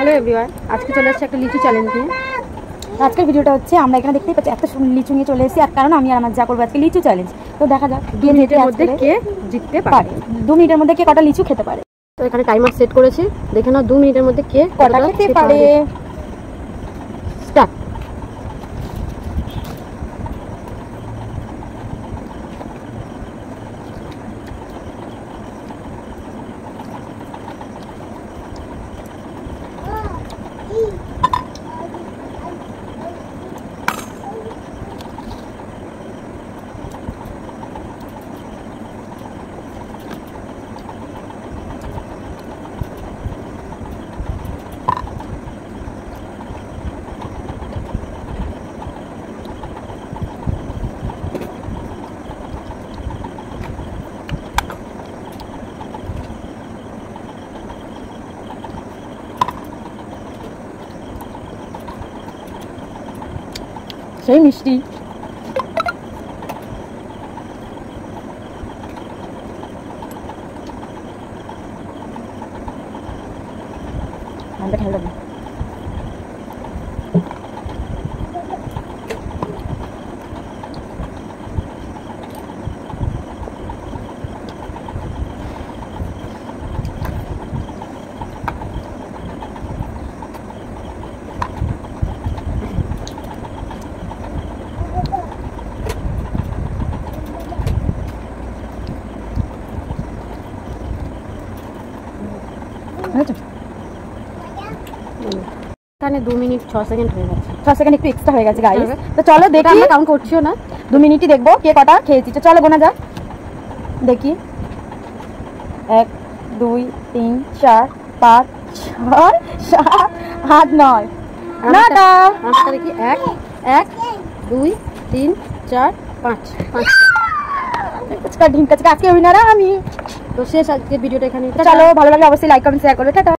Hello everyone, আজকে চলে আসছে একটা লিচু চ্যালেঞ্জ নিয়ে। আজকের ভিডিওটা হচ্ছে আমরা এখানে দেখতেই পাচ্ছি এত লিচু নিয়ে চলে এসেছি। আর কারণ আমি আর আমার যা করবো আজকে লিচু চ্যালেঞ্জ। তো দেখা যাক 2 মিনিটের মধ্যে কে জিততে পারে। 2 মিনিটের মধ্যে কে কটা লিচু খেতে পারে। তো এখানে টাইমার সেট করেছি, দেখে নাও 2 মিনিটের মধ্যে কে কটা খেতে পারে। স্টার্ট। সেই মিষ্টি। খেলো না। এখানে 2 মিনিট 6 সেকেন্ড হয়ে গেছে। 6 সেকেন্ড একটু এক্সট্রা হয়ে গেছে গাইস। তো চলো দেখি, আমরা কাউন্ট করছিও না, 2 মিনিটই দেখবো কে কটা খেয়েছি। তো চলো গোনা যাক, দেখি 1 2 3 4 5 6 7 8 9 9টা। আমরা দেখি 1 1 2 3 4 5 আজকে উইনার আমি। তো শেষ আজকের ভিডিওটা এখানে। চলো ভালো লাগলে অবশ্যই লাইক কমেন্ট শেয়ার করো। টাটা।